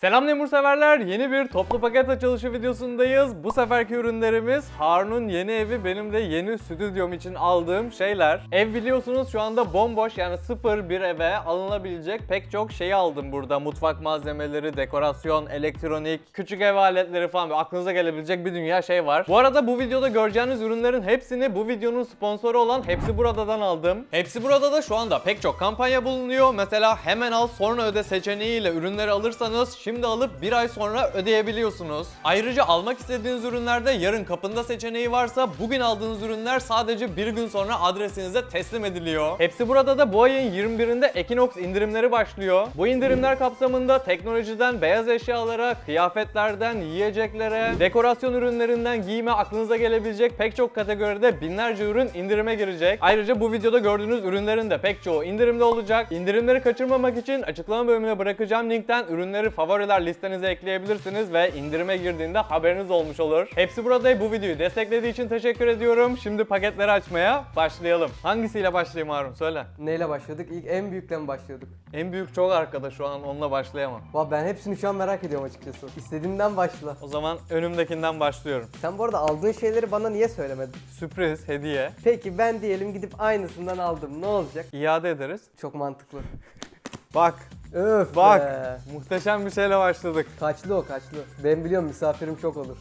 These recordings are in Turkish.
Selam Lemur severler, yeni bir toplu paket açılışı videosundayız. Bu seferki ürünlerimiz Harun'un yeni evi, benim de yeni stüdyom için aldığım şeyler. Ev biliyorsunuz şu anda bomboş, yani sıfır bir eve alınabilecek pek çok şeyi aldım burada. Mutfak malzemeleri, dekorasyon, elektronik, küçük ev aletleri falan, aklınıza gelebilecek bir dünya şey var. Bu arada bu videoda göreceğiniz ürünlerin hepsini bu videonun sponsoru olan Hepsi Burada'dan aldım. Hepsi Burada'da şu anda pek çok kampanya bulunuyor. Mesela hemen al sonra öde seçeneğiyle ürünleri alırsanız şimdi alıp bir ay sonra ödeyebiliyorsunuz. Ayrıca almak istediğiniz ürünlerde yarın kapında seçeneği varsa bugün aldığınız ürünler sadece bir gün sonra adresinize teslim ediliyor. Hepsi Burada da bu ayın 21'inde Ekinoks indirimleri başlıyor. Bu indirimler kapsamında teknolojiden beyaz eşyalara, kıyafetlerden yiyeceklere, dekorasyon ürünlerinden giyime, aklınıza gelebilecek pek çok kategoride binlerce ürün indirime girecek. Ayrıca bu videoda gördüğünüz ürünlerin de pek çoğu indirimde olacak. İndirimleri kaçırmamak için açıklama bölümüne bırakacağım linkten ürünleri favoriler listenize ekleyebilirsiniz ve indirime girdiğinde haberiniz olmuş olur. Hepsi Burada bu videoyu desteklediği için teşekkür ediyorum. Şimdi paketleri açmaya başlayalım. Hangisiyle başlayayım Harun? Söyle. Neyle başladık? İlk en büyükle mi başlıyorduk? En büyük çok arkada, şu an onunla başlayamam. Ben hepsini şu an merak ediyorum açıkçası. İstediğimden başla. O zaman önümdekinden başlıyorum. Sen bu arada aldığın şeyleri bana niye söylemedin? Sürpriz, hediye. Peki ben diyelim gidip aynısından aldım. Ne olacak? İade ederiz. Çok mantıklı. Bak. Öf Bak. be. Muhteşem bir şeyle başladık. Kaçlı o kaçlı. Ben biliyorum misafirim çok olur.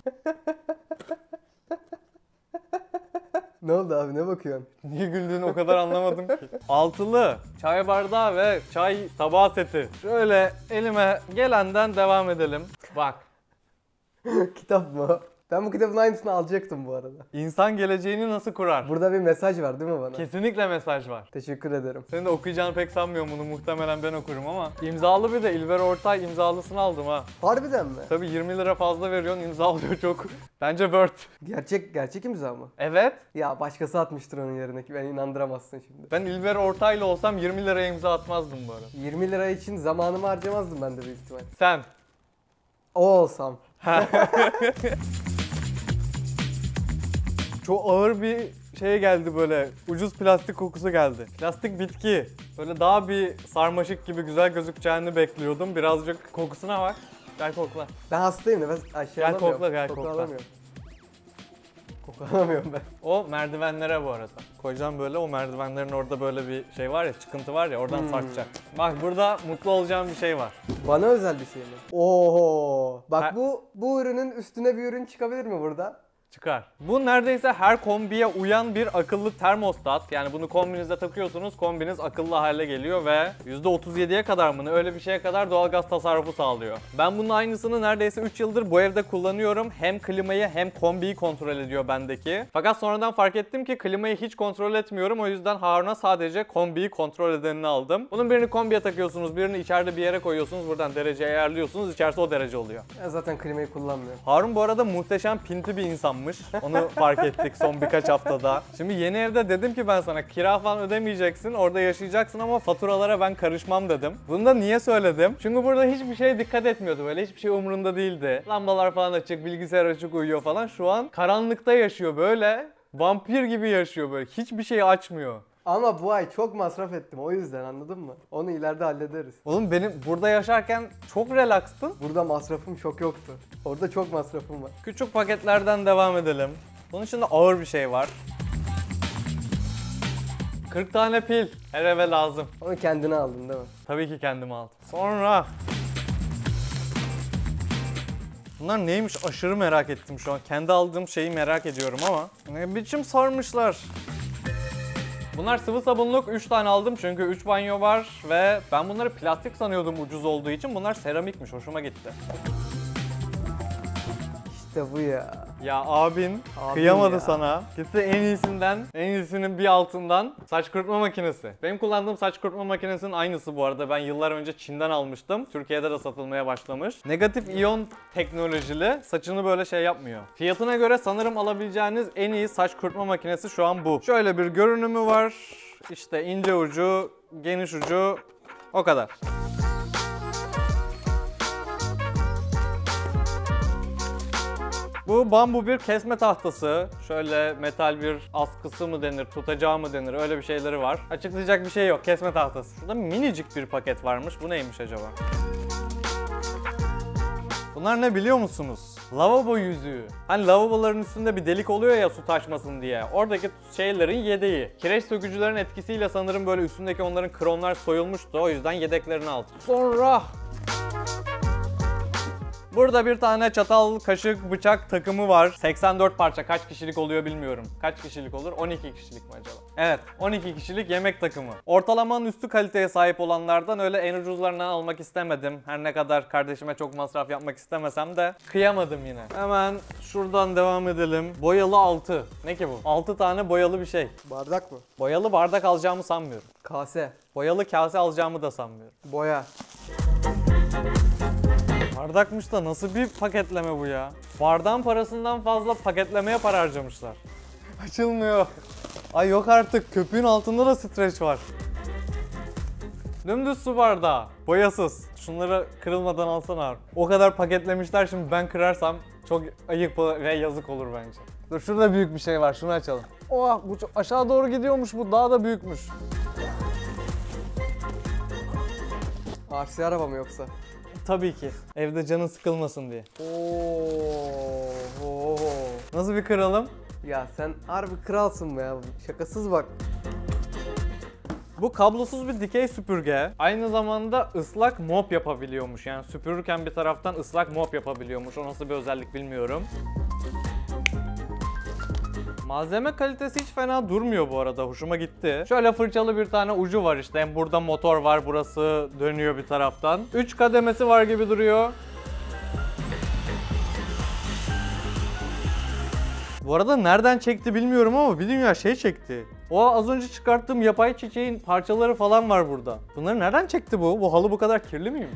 Ne oldu abi, ne bakıyorsun? Niye güldüğünü o kadar anlamadım ki. Altılı çay bardağı ve çay tabağı seti. Şöyle elime gelenden devam edelim. Bak. Kitap mı? Ben bu kitabın aynısını alacaktım bu arada. İnsan geleceğini nasıl kurar? Burada bir mesaj var değil mi bana? Kesinlikle mesaj var. Teşekkür ederim. Senin de okuyacağını pek sanmıyorum, bunu muhtemelen ben okurum ama. İmzalı, bir de İlber Ortay imzalısını aldım ha. Harbiden mi? Tabii 20 lira fazla veriyorsun, imzalıyor çok. Bence worth. Gerçek imza mı? Evet. Ya başkası atmıştır onun yerine ki, beni inandıramazsın şimdi. Ben İlber Ortaylı olsam 20 liraya imza atmazdım bu arada. 20 lira için zamanımı harcamazdım ben de büyük ihtimal. Sen. O olsam. Çok ağır bir şey geldi böyle. Ucuz plastik kokusu geldi. Plastik bitki. Böyle daha bir sarmaşık gibi güzel gözükeceğini bekliyordum. Birazcık kokusuna bak. Gel kokla. Ben hastayım da ben aşağı Gel alamıyorum. kokla, gel Koku kokla. alamıyorum. Koku alamıyorum ben. O merdivenlere bu arada. Koyacağım böyle, o merdivenlerin orada böyle bir şey var ya, çıkıntı var ya, oradan sarkacak. Bak burada mutlu olacağım bir şey var. Bana özel bir şey mi? Oho. Bak Ha- bu ürünün üstüne bir ürün çıkabilir mi burada? Çıkar. Bu neredeyse her kombiye uyan bir akıllı termostat. Yani bunu kombinize takıyorsunuz, kombiniz akıllı hale geliyor ve %37'ye kadar mı, öyle bir şeye kadar doğalgaz tasarrufu sağlıyor. Ben bunun aynısını neredeyse 3 yıldır bu evde kullanıyorum. Hem klimayı hem kombiyi kontrol ediyor bendeki. Fakat sonradan fark ettim ki klimayı hiç kontrol etmiyorum. O yüzden Harun'a sadece kombiyi kontrol edenini aldım. Bunun birini kombiye takıyorsunuz, birini içeride bir yere koyuyorsunuz. Buradan derece ayarlıyorsunuz. İçerisi o derece oluyor. Ben zaten klimayı kullanmıyorum. Harun bu arada muhteşem pinti bir insanmış. Onu fark ettik son birkaç haftada. Şimdi yeni evde dedim ki ben sana kira falan ödemeyeceksin, orada yaşayacaksın ama faturalara ben karışmam dedim. Bunu da niye söyledim? Çünkü burada hiçbir şeye dikkat etmiyordu, böyle hiçbir şey umurunda değildi. Lambalar falan açık, bilgisayar açık, uyuyor falan. Şu an karanlıkta yaşıyor böyle. Vampir gibi yaşıyor böyle. Hiçbir şeyi açmıyor. Ama bu ay çok masraf ettim, o yüzden, anladın mı? Onu ileride hallederiz. Oğlum benim burada yaşarken çok relaxtın. Burada masrafım çok yoktu. Orada çok masrafım var. Küçük paketlerden devam edelim. Bunun içinde ağır bir şey var. 40 tane pil. Her eve lazım. Onu kendine aldın değil mi? Tabii ki kendim aldım. Sonra... Bunlar neymiş, aşırı merak ettim şu an. Kendi aldığım şeyi merak ediyorum ama. Ne biçim sarmışlar. Bunlar sıvı sabunluk, 3 tane aldım çünkü 3 banyo var ve ben bunları plastik sanıyordum ucuz olduğu için. Bunlar seramikmiş, hoşuma gitti. İşte bu ya. Ya abin Abin kıyamadı ya. sana. Gitti en iyisinin bir altından saç kurutma makinesi. Benim kullandığım saç kurutma makinesinin aynısı bu arada. Ben yıllar önce Çin'den almıştım. Türkiye'de de satılmaya başlamış. Negatif iyon teknolojili, saçını böyle şey yapmıyor. Fiyatına göre sanırım alabileceğiniz en iyi saç kurutma makinesi şu an bu. Şöyle bir görünümü var. İşte ince ucu, geniş ucu, o kadar. Bu bambu bir kesme tahtası. Şöyle metal bir askısı mı denir, tutacağı mı denir, öyle bir şeyleri var. Açıklayacak bir şey yok, kesme tahtası. Şurada minicik bir paket varmış. Bu neymiş acaba? Bunlar ne biliyor musunuz? Lavabo yüzüğü. Hani lavaboların üstünde bir delik oluyor ya su taşmasın diye. Oradaki şeylerin yedeği. Kireç sökücülerin etkisiyle sanırım böyle üstündeki onların kronlar soyulmuştu. O yüzden yedeklerini aldım. Sonra... Burada bir tane çatal, kaşık, bıçak takımı var. 84 parça. Kaç kişilik oluyor bilmiyorum. Kaç kişilik olur? 12 kişilik mi acaba? Evet, 12 kişilik yemek takımı. Ortalamanın üstü kaliteye sahip olanlardan öyle en ucuzlarından almak istemedim. Her ne kadar kardeşime çok masraf yapmak istemesem de kıyamadım yine. Hemen şuradan devam edelim. Boyalı altı. Ne ki bu? 6 tane boyalı bir şey. Bardak mı? Boyalı bardak alacağımı sanmıyorum. Kase. Boyalı kase alacağımı da sanmıyorum. Boya. Bardakmış da nasıl bir paketleme bu ya? Bardağın parasından fazla paketlemeye para harcamışlar. Açılmıyor. Ay yok artık, köpüğün altında da streç var. Dümdüz su bardağı, boyasız. Şunları kırılmadan alsana abi. O kadar paketlemişler, şimdi ben kırarsam çok ayıp ve yazık olur bence. Dur, şurada büyük bir şey var, şunu açalım. Oh, bu çok aşağı doğru gidiyormuş, bu daha da büyükmüş. RC araba mı yoksa? Tabii ki. Evde canın sıkılmasın diye. Oo. Nasıl bir kıralım? Ya sen harbi kralsın be ya. Şakasız bak. Bu kablosuz bir dikey süpürge. Aynı zamanda ıslak mop yapabiliyormuş. Yani süpürürken bir taraftan ıslak mop yapabiliyormuş. O nasıl bir özellik bilmiyorum. Malzeme kalitesi hiç fena durmuyor bu arada. Hoşuma gitti. Şöyle fırçalı bir tane ucu var işte. Hem burada motor var. Burası dönüyor bir taraftan. 3 kademesi var gibi duruyor. Bu arada nereden çekti bilmiyorum ama bir dünya şey çekti. O az önce çıkarttığım yapay çiçeğin parçaları falan var burada. Bunları nereden çekti bu? Bu halı bu kadar kirli miymiş?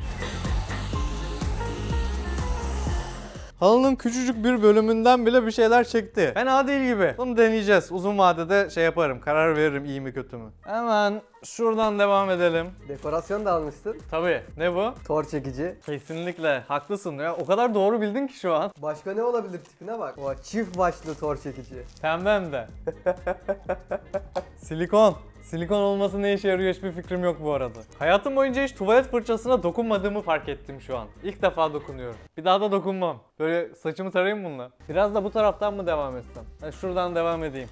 Halının küçücük bir bölümünden bile bir şeyler çekti. Fena değil gibi. Bunu deneyeceğiz. Uzun vadede şey yaparım. Karar veririm iyi mi kötü mü. Hemen şuradan devam edelim. Dekorasyon da almışsın. Tabii. Ne bu? Tor çekici. Kesinlikle. Haklısın ya. O kadar doğru bildin ki şu an. Başka ne olabilir, tipine bak. O çift başlı tor çekici. Pembe hem de. Silikon. Silikon olması ne işe yarıyor hiçbir fikrim yok bu arada. Hayatım boyunca hiç tuvalet fırçasına dokunmadığımı fark ettim şu an. İlk defa dokunuyorum. Bir daha da dokunmam. Böyle saçımı tarayayım bununla. Biraz da bu taraftan mı devam etsem? Yani şuradan devam edeyim.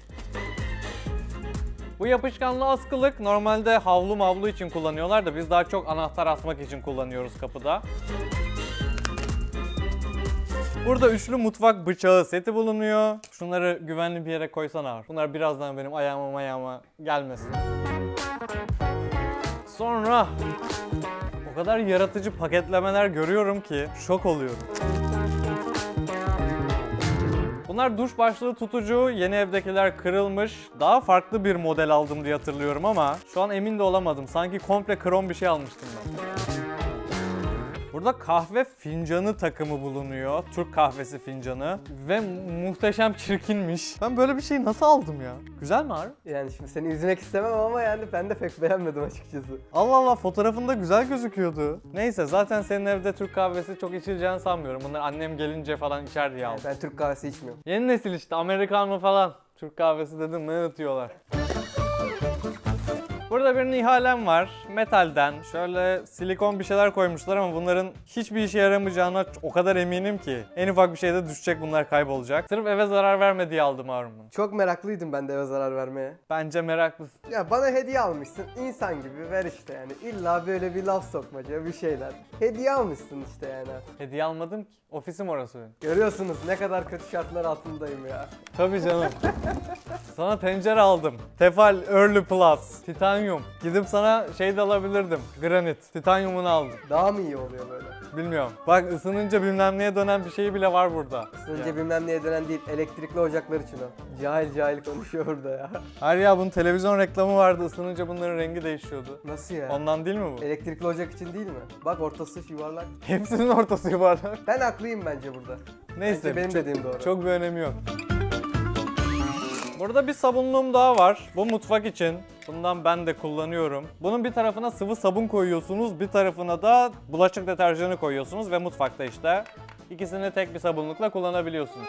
Bu yapışkanlı askılık normalde havlu mavlu için kullanıyorlar da biz daha çok anahtar asmak için kullanıyoruz kapıda. Burada üçlü mutfak bıçağı seti bulunuyor. Şunları güvenli bir yere koysana abi. Bunlar birazdan benim ayağıma gelmesin. Sonra o kadar yaratıcı paketlemeler görüyorum ki şok oluyorum. Bunlar duş başlığı tutucu, yeni evdekiler kırılmış. Daha farklı bir model aldım diye hatırlıyorum ama şu an emin de olamadım. Sanki komple krom bir şey almıştım ben. Burada kahve fincanı takımı bulunuyor. Türk kahvesi fincanı. Ve muhteşem çirkinmiş. Ben böyle bir şeyi nasıl aldım ya? Güzel mi abi? Yani şimdi seni üzmek istemem ama yani ben de pek beğenmedim açıkçası. Allah Allah, fotoğrafında güzel gözüküyordu. Neyse, zaten senin evde Türk kahvesi çok içileceğini sanmıyorum. Bunlar annem gelince falan içer diye aldım. Ben Türk kahvesi içmiyorum. Yeni nesil işte, Amerikan mı falan. Türk kahvesi dedim mi ötüyorlar. Burada bir ihalem var. Metalden. Şöyle silikon bir şeyler koymuşlar ama bunların hiçbir işe yaramayacağına o kadar eminim ki. En ufak bir şeyde düşecek, bunlar kaybolacak. Sırf eve zarar verme diye aldım Harun'u. Çok meraklıydım ben de eve zarar vermeye. Bence meraklısın. Ya bana hediye almışsın, insan gibi ver işte yani. İlla böyle bir laf sokmaca, bir şeyler. Hediye almışsın işte yani. Hediye almadım ki. Ofisim orası benim. Görüyorsunuz ne kadar kötü şartlar altındayım ya. Tabii canım. Sana tencere aldım. Tefal Early Plus. Titanyum. Gidip sana şey de alabilirdim. Granit. Titanyumunu aldım. Daha mı iyi oluyor böyle? Bilmiyorum. Bak, ısınınca bilmem neye dönen bir şey bile var burada. Isınınca Ya. bilmem neye dönen değil, elektrikli ocaklar için o. Cahil cahil konuşuyor burada ya. Hayır ya, bunun televizyon reklamı vardı. Isınınca bunların rengi değişiyordu. Nasıl ya? Ondan değil mi bu? Elektrikli ocak için değil mi? Bak ortası yuvarlak. Hepsinin ortası yuvarlak. Ben haklıyım bence burada. Neyse. Bence benim dediğim doğru. Çok bir önemi yok. Burada bir sabunluğum daha var. Bu mutfak için. Bundan ben de kullanıyorum. Bunun bir tarafına sıvı sabun koyuyorsunuz, bir tarafına da bulaşık deterjanı koyuyorsunuz ve mutfakta işte ikisini tek bir sabunlukla kullanabiliyorsunuz.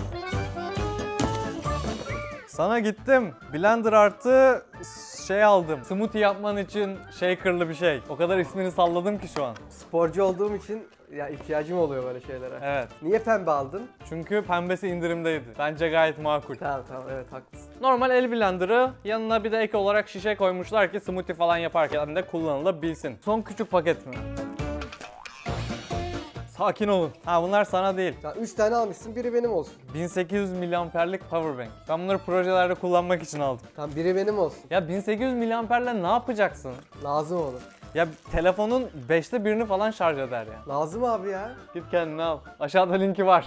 Sana gittim. Blender artı şey aldım. Smoothie yapman için shaker'lı bir şey. O kadar ismini salladım ki şu an. Sporcu olduğum için Ya ihtiyacım oluyor böyle şeylere. Evet. Niye pembe aldın? Çünkü pembesi indirimdeydi. Bence gayet makul. Tamam evet haklısın. Normal el blenderı, yanına bir de ek olarak şişe koymuşlar ki smoothie falan yaparken de kullanılabilsin. Son küçük paket mi? Sakin olun. Ha, bunlar sana değil. Ya 3 tane almışsın, biri benim olsun. 1800 miliamperlik powerbank. Ben bunları projelerde kullanmak için aldım. Tamam, biri benim olsun. Ya 1800 miliamperle ne yapacaksın? Lazım olur. Ya telefonun 5'te 1'ini falan şarj eder ya. Lazım abi ya. Git kendine al. Aşağıda linki var.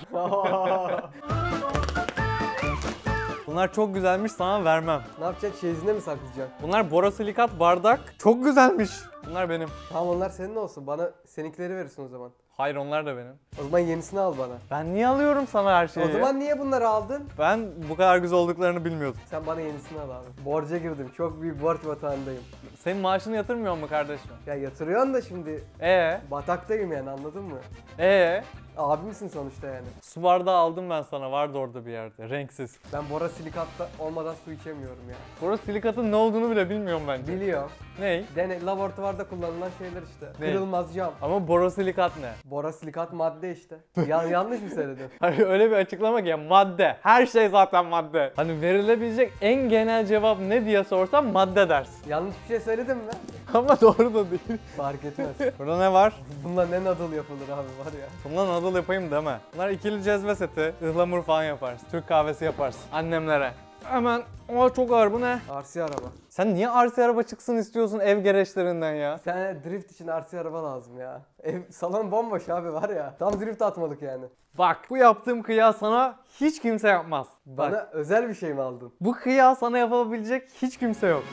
Bunlar çok güzelmiş, sana vermem. Ne yapacaksın? Çeyizine mi saklayacaksın? Bunlar borosilikat bardak. Çok güzelmiş. Bunlar benim. Tamam, onlar senin olsun. Bana seninkileri verirsin o zaman. Hayır, onlar da benim. O zaman yenisini al bana. Ben niye alıyorum sana her şeyi? O zaman niye bunları aldın? Ben bu kadar güzel olduklarını bilmiyordum. Sen bana yenisini al abi. Borca girdim. Çok büyük borç batağındayım. Senin maaşını yatırmıyor mu kardeşim? Ya yatırıyorsun da şimdi Ee? bataktayım yani, anladın mı? Abimsin sonuçta yani. Su bardağı aldım ben sana, vardı orada bir yerde. Renksiz. Ben borosilikat olmadan su içemiyorum ya. Borosilikatın ne olduğunu bile bilmiyorum bence. Biliyorum. Ney? Laboratuvarda kullanılan şeyler işte. Ne? Kırılmaz cam. Ama borosilikat ne? Borosilikat madde işte. Yanlış mı söyledim? Hani öyle bir açıklama ki ya, madde. Her şey zaten madde. Hani verilebilecek en genel cevap ne diye sorsam madde dersin. Yanlış bir şey söyledim mi? Ama doğru da değil. Fark etmez. Burada ne var? Bununla ne noodle yapılır abi, var ya. Bundan noodle yapayım deme. Bunlar ikili cezve seti. Ihlamur falan yaparsın. Türk kahvesi yaparsın. Annemlere. Hemen. Aa, çok ağır, bu ne? RC araba. Sen niye RC araba çıksın istiyorsun ev gereçlerinden ya? Bir tane drift için RC araba lazım ya. Salon bomboş abi, var ya. Tam drift atmalık yani. Bak, bu yaptığım kıyas sana hiç kimse yapmaz. Bak, Bana özel bir şey mi aldın? bu kıyas sana yapabilecek hiç kimse yok.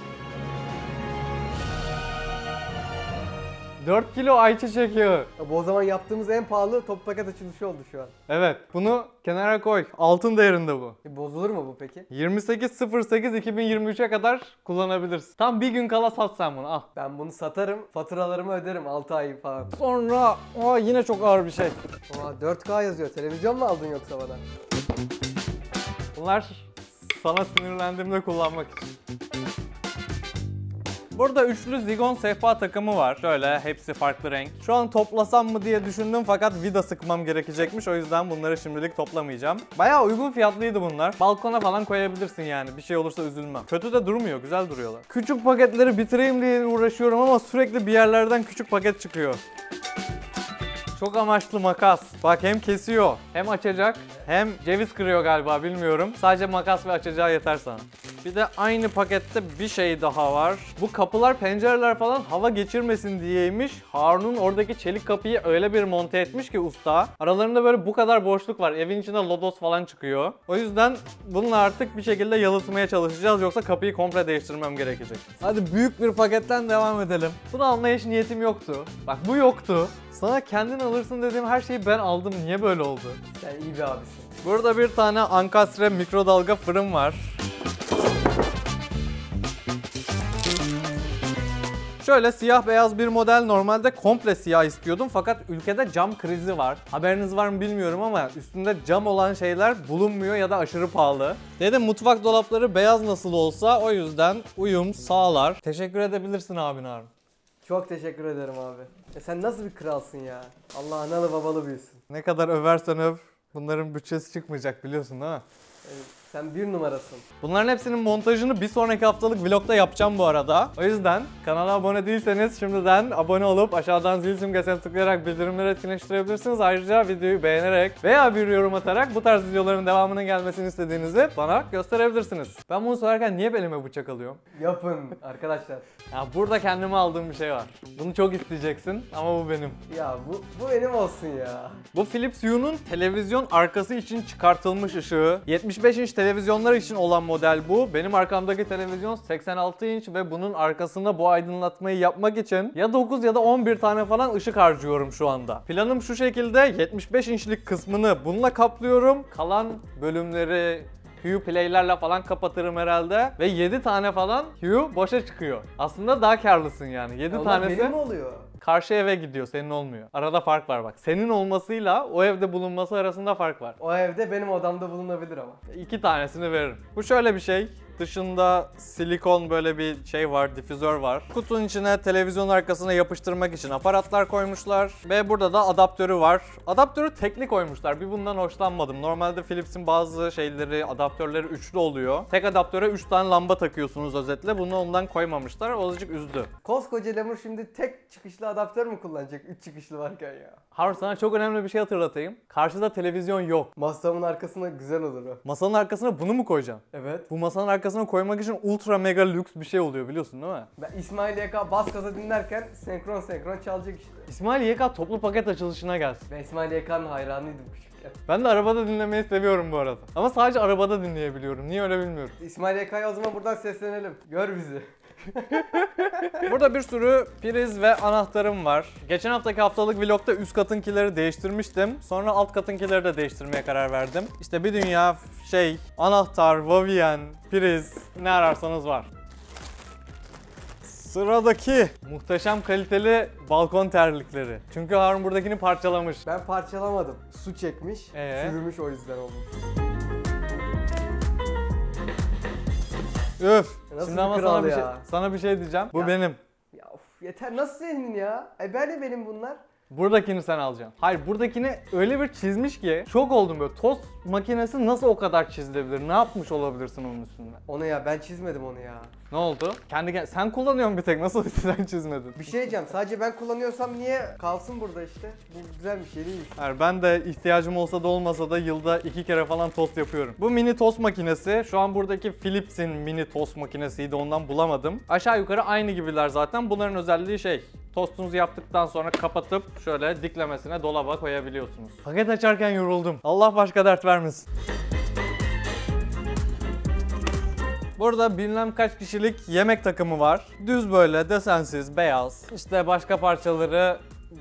4 kilo ayçiçek yağı. Ya bu o zaman yaptığımız en pahalı top paket açılışı oldu şu an. Evet, bunu kenara koy. Altın değerinde bu. Bozulur mu bu peki? 28.08.2023'e kadar kullanabilirsin. Tam bir gün kala sat sen bunu, al. Ben bunu satarım, faturalarımı öderim 6 ay falan. Sonra, yine çok ağır bir şey. Oha, 4K yazıyor. Televizyon mu aldın yoksa bana? Bunlar sana sinirlendiğimde kullanmak için. Burada üçlü Zigon sehpa takımı var. Şöyle, hepsi farklı renk. Şu an toplasam mı diye düşündüm fakat vida sıkmam gerekecekmiş. O yüzden bunları şimdilik toplamayacağım. Bayağı uygun fiyatlıydı bunlar. Balkona falan koyabilirsin yani. Bir şey olursa üzülmem. Kötü de durmuyor. Güzel duruyorlar. Küçük paketleri bitireyim diye uğraşıyorum ama sürekli bir yerlerden küçük paket çıkıyor. Çok amaçlı makas. Bak, hem kesiyor, hem açacak, hem ceviz kırıyor galiba, bilmiyorum. Sadece makas ve açacağı yeter sana. Bir de aynı pakette bir şey daha var. Bu kapılar, pencereler falan hava geçirmesin diyeymiş. Harun'un oradaki çelik kapıyı öyle bir monte etmiş ki usta. Aralarında böyle bu kadar boşluk var. Evin içinde lodos falan çıkıyor. O yüzden bununla artık bir şekilde yalıtmaya çalışacağız. Yoksa kapıyı komple değiştirmem gerekecek. Hadi büyük bir paketten devam edelim. Bunu almaya hiç niyetim yoktu. Bak, bu yoktu. Sana kendin alırsın dediğim her şeyi ben aldım. Niye böyle oldu? Sen iyi bir abisin. Burada bir tane Ankastre mikrodalga fırın var. Şöyle siyah beyaz bir model, normalde komple siyah istiyordum fakat ülkede cam krizi var. Haberiniz var mı bilmiyorum ama üstünde cam olan şeyler bulunmuyor ya da aşırı pahalı. Dedim mutfak dolapları beyaz nasıl olsa, o yüzden uyum sağlar. Teşekkür edebilirsin abin Harun. Çok teşekkür ederim abi. Sen nasıl bir kralsın ya? Allah analı babalı büyüsün. Ne kadar översen öv, bunların bütçesi çıkmayacak, biliyorsun değil mi? Sen bir numarasın. Bunların hepsinin montajını bir sonraki haftalık vlogda yapacağım bu arada. O yüzden kanala abone değilseniz şimdiden abone olup aşağıdan zil simgesine tıklayarak bildirimleri etkinleştirebilirsiniz. Ayrıca videoyu beğenerek veya bir yorum atarak bu tarz videoların devamının gelmesini istediğinizi bana gösterebilirsiniz. Ben bunu söylerken niye elime bıçak alıyorum? Yapın arkadaşlar. Ya burada kendime aldığım bir şey var. Bunu çok isteyeceksin ama bu benim. Ya bu benim olsun ya. Bu Philips Hue'nun televizyon arkası için çıkartılmış ışığı. 75 inç televizyonlar için olan model bu. Benim arkamdaki televizyon 86 inç ve bunun arkasında bu aydınlatmayı yapmak için ya 9 ya da 11 tane falan ışık harcıyorum şu anda. Planım şu şekilde: 75 inçlik kısmını bununla kaplıyorum. Kalan bölümleri Hue play'lerle falan kapatırım herhalde ve 7 tane falan Hue boşa çıkıyor. Aslında daha karlısın yani. 7 Onlar tanesi benim mi oluyor? karşı eve gidiyor, senin olmuyor. Arada fark var bak. Senin olmasıyla o evde bulunması arasında fark var. O evde benim odamda bulunabilir ama. 2 tanesini veririm. Bu şöyle bir şey. Dışında silikon böyle bir şey var, difüzör var. Kutunun içine televizyon arkasına yapıştırmak için aparatlar koymuşlar. Ve burada da adaptörü var. Adaptörü tekli koymuşlar. Bir bundan hoşlanmadım. Normalde Philips'in bazı şeyleri, adaptörleri üçlü oluyor. Tek adaptöre 3 tane lamba takıyorsunuz özetle. Bunu ondan koymamışlar. O azıcık üzdü. Koskoca lemur şimdi tek çıkışlı adaptör mü kullanacak? 3 çıkışlı varken ya. Harun, sana çok önemli bir şey hatırlatayım. Karşıda televizyon yok. Masamın arkasına güzel olur o. Masanın arkasına bunu mu koyacaksın? Evet. Bu masanın arkasına koymak için ultra mega lüks bir şey oluyor, biliyorsun değil mi? Ben İsmail YK bas gaza dinlerken senkron çalacak işte. İsmail YK toplu paket açılışına gelsin. Ben İsmail YK'nın hayranıydım küçükken. Ben de arabada dinlemeyi seviyorum bu arada. Ama sadece arabada dinleyebiliyorum. Niye öyle bilmiyorum. İsmail YK'ya o zaman buradan seslenelim. Gör bizi. Burada bir sürü priz ve anahtarım var. Geçen haftaki haftalık vlogda üst katınkileri değiştirmiştim. Sonra alt katınkileri de değiştirmeye karar verdim. İşte bir dünya anahtar, Vavien, priz, ne ararsanız var. Sıradaki muhteşem kaliteli balkon terlikleri. Çünkü Harun buradakini parçalamış. Ben parçalamadım. Su çekmiş, çürümüş, o yüzden olmuş. Üf. Nasıl Şimdi bir ama kral sana bir şey diyeceğim. Bu Ya. benim. Ya of, yeter, nasıl senin ya? Benim bunlar. Buradakini sen alacaksın. Hayır, buradakini öyle bir çizmiş ki şok oldum böyle. Tost makinesi nasıl o kadar çizilebilir? Ne yapmış olabilirsin onun üstünde? Onu ya ben çizmedim onu ya. Ne oldu? Sen kullanıyorsun bir tek. Nasıl sen çizmedin? Bir şey diyeceğim, sadece ben kullanıyorsam niye kalsın burada işte? Bu güzel bir şey değilmiş. Hayır, ben de ihtiyacım olsa da olmasa da yılda 2 kere falan tost yapıyorum. Bu mini tost makinesi. Şu an buradaki Philips'in mini tost makinesiydi, ondan bulamadım. Aşağı yukarı aynı gibiler zaten. Bunların özelliği tostunuzu yaptıktan sonra kapatıp şöyle diklemesine dolaba koyabiliyorsunuz. Paket açarken yoruldum. Allah başka dert vermesin. Burada bilmem kaç kişilik yemek takımı var. Düz böyle desensiz, beyaz. İşte başka parçaları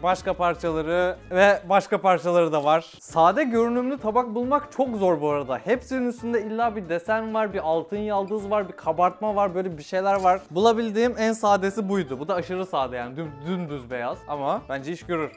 ve başka parçaları da var. Sade görünümlü tabak bulmak çok zor bu arada. Hepsinin üstünde illa bir desen var, bir altın yaldız var, bir kabartma var, böyle bir şeyler var. Bulabildiğim en sadesi buydu. Bu da aşırı sade yani, dümdüz beyaz ama bence iş görür.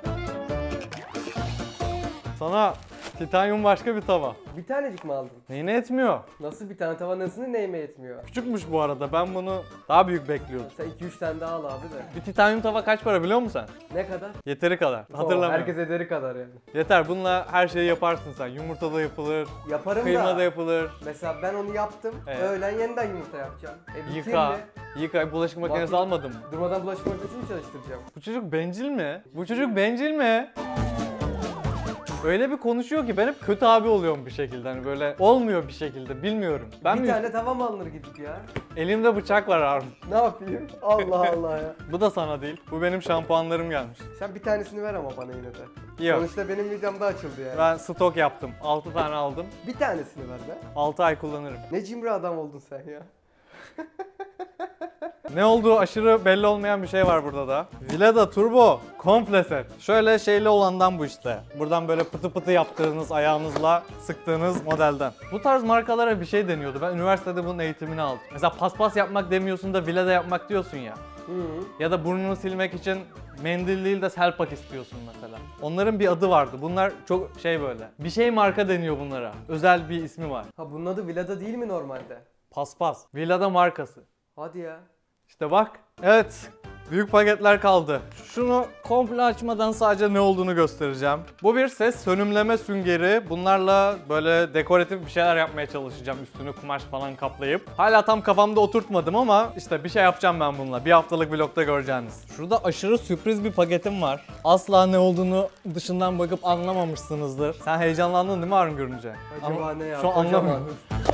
Sana titanyum başka bir tava. Bir tanecik mi aldın? Neyine etmiyor? Nasıl bir tane tava, nasıl neyime yetmiyor? Küçükmüş bu arada, ben bunu daha büyük bekliyordum. Sen 2-3 tane daha al abi de. Bir titanyum tava kaç para biliyor musun sen? Ne kadar? Yeteri kadar. Hatırlamıyorum. Herkes ederi kadar yani. Yeter, bununla her şeyi yaparsın sen. Yumurta da yapılır, Yaparım kıyma da. da yapılır. Mesela ben onu yaptım. Evet. Öğlen yeniden yumurta yapacağım. Yıka. Yıka, bulaşık makinesi Bak- almadın mı? Durmadan bulaşık makinesini mi çalıştıracağım? Bu çocuk bencil mi? Bu çocuk bencil mi? Öyle bir konuşuyor ki ben hep kötü abi oluyorum bir şekilde. Hani böyle olmuyor bir şekilde, bilmiyorum. Ben bir mi? tane tava mı alınır gidip ya? Elimde bıçak var Harun. Ne yapayım? Allah Allah ya. Bu da sana değil. Bu benim şampuanlarım gelmiş. Sen bir tanesini ver ama bana yine de. Yok. Sonuçta benim videomda açıldı yani. Ben stok yaptım. 6 tane aldım. Bir tanesini ver be. 6 ay kullanırım. Ne cimri adam oldun sen ya. Ne olduğu aşırı belli olmayan bir şey var burada da. Vileda Turbo komple set. Şöyle şeyli olandan bu işte. Buradan böyle pıtı pıtı yaptığınız, ayağınızla sıktığınız modelden. Bu tarz markalara bir şey deniyordu. Ben üniversitede bunun eğitimini aldım. Mesela paspas yapmak demiyorsun da Vileda yapmak diyorsun ya. Ya da burnunu silmek için mendil değil de selpak istiyorsun mesela. Onların bir adı vardı. Bunlar çok böyle. Bir şey marka deniyor bunlara. Özel bir ismi var. Ha, bunun adı Vilada değil mi normalde? Paspas. Vileda markası. Hadi ya. İşte bak. Evet. Büyük paketler kaldı. Şunu komple açmadan sadece ne olduğunu göstereceğim. Bu bir ses sönümleme süngeri. Bunlarla böyle dekoratif bir şeyler yapmaya çalışacağım. Üstünü kumaş falan kaplayıp. Hala tam kafamda oturtmadım ama işte bir şey yapacağım ben bununla. Bir haftalık vlogda göreceğiniz. Şurada aşırı sürpriz bir paketim var. Asla ne olduğunu dışından bakıp anlamamışsınızdır. Sen heyecanlandın değil mi Harun görünce? Acaba Ama ne ya? şu an Kocaman. anlamıyorum.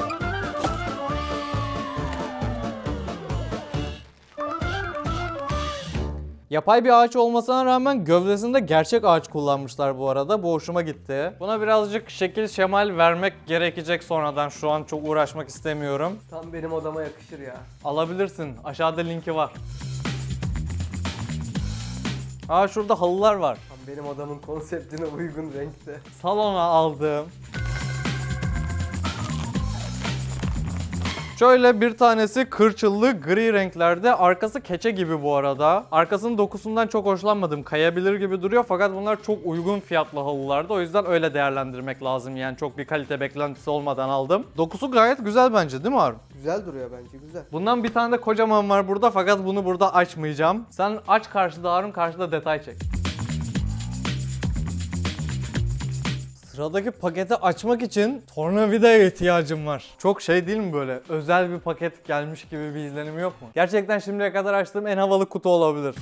Yapay bir ağaç olmasına rağmen gövdesinde gerçek ağaç kullanmışlar bu arada. Bu hoşuma gitti. Buna birazcık şekil şemal vermek gerekecek sonradan. Şu an çok uğraşmak istemiyorum. Tam benim odama yakışır ya. Alabilirsin. Aşağıda linki var. Aa, şurada halılar var. Tam benim odamın konseptine uygun renkte. Salona aldım. Şöyle bir tanesi kırçıllı gri renklerde. Arkası keçe gibi bu arada. Arkasının dokusundan çok hoşlanmadım. Kayabilir gibi duruyor fakat bunlar çok uygun fiyatlı halılardı. O yüzden öyle değerlendirmek lazım. Yani çok bir kalite beklentisi olmadan aldım. Dokusu gayet güzel bence değil mi Harun? Güzel duruyor bence, güzel. Bundan bir tane de kocaman var burada fakat bunu burada açmayacağım. Sen aç karşıda Harun, karşıda detay çek. Sıradaki paketi açmak için tornavidaya ihtiyacım var. Çok şey değil mi böyle? Özel bir paket gelmiş gibi bir izlenimi yok mu? Gerçekten şimdiye kadar açtığım en havalı kutu olabilir.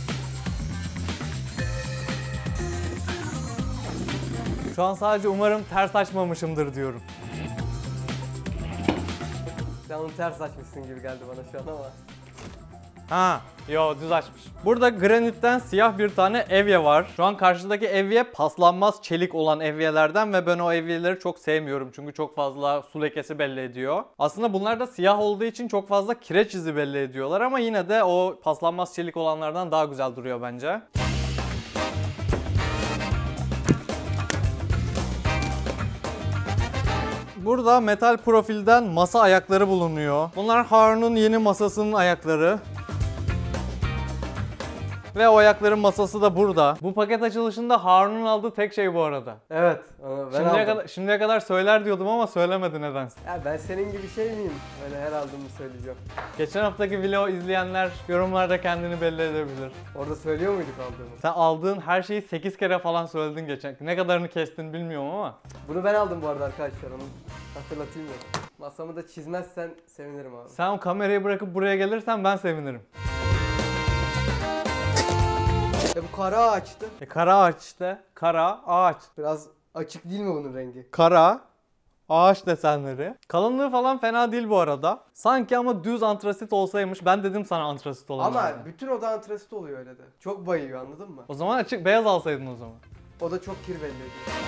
Şu an sadece umarım ters açmamışımdır diyorum. Sen onu ters açmışsın gibi geldi bana şu an ama. Ha, yo düz açmış. Burada granitten siyah bir tane evye var. Şu an karşıdaki evye paslanmaz çelik olan evyelerden ve ben o evyeleri çok sevmiyorum. Çünkü çok fazla su lekesi belli ediyor. Aslında bunlar da siyah olduğu için çok fazla kireç izi belli ediyorlar ama yine de o paslanmaz çelik olanlardan daha güzel duruyor bence. Burada metal profilden masa ayakları bulunuyor. Bunlar Harun'un yeni masasının ayakları. Ve o ayakların masası da burada. Bu paket açılışında Harun'un aldığı tek şey bu arada. Evet, onu ben aldım. Şimdiye kadar söyler diyordum ama söylemedi nedense. Ya ben senin gibi şey miyim? Öyle her aldığımı söyleyeceğim. Geçen haftaki vlog izleyenler yorumlarda kendini belli edebilir. Orada söylüyor muyduk aldığımı? Sen aldığın her şeyi 8 kere falan söyledin geçen. Ne kadarını kestin bilmiyorum ama. Bunu ben aldım bu arada arkadaşlar, onu hatırlatayım ya. Masamı da çizmezsen sevinirim abi. Sen o kamerayı bırakıp buraya gelirsen ben sevinirim. Bu kara ağaçtı. Kara ağaç işte. Kara ağaç. Biraz açık değil mi bunun rengi? Kara ağaç desenleri. Kalınlığı falan fena değil bu arada. Sanki ama düz antrasit olsaymış. Ben dedim sana antrasit olan. Ama bütün oda antrasit oluyor öyle de. Çok bayıyor, anladın mı? O zaman açık beyaz alsaydın o zaman. O da çok kir belli ediyor.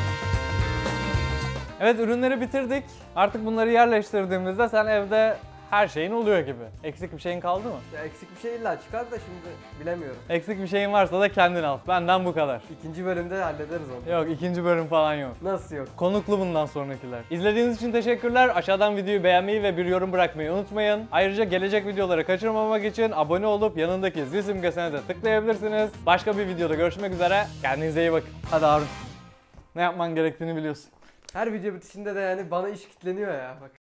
Evet, ürünleri bitirdik. Artık bunları yerleştirdiğimizde sen evde her şeyin oluyor gibi. Eksik bir şeyin kaldı mı? Ya eksik bir şey illa çıkar da şimdi bilemiyorum. Eksik bir şeyin varsa da kendin al. Benden bu kadar. İkinci bölümde hallederiz onu. Yok, ikinci bölüm falan yok. Nasıl yok? Konuklu bundan sonrakiler. İzlediğiniz için teşekkürler. Aşağıdan videoyu beğenmeyi ve bir yorum bırakmayı unutmayın. Ayrıca gelecek videoları kaçırmamak için abone olup yanındaki zil simgesine de tıklayabilirsiniz. Başka bir videoda görüşmek üzere. Kendinize iyi bakın. Hadi Harun. Ne yapman gerektiğini biliyorsun. Her video bitişinde de yani bana iş kitleniyor ya bak.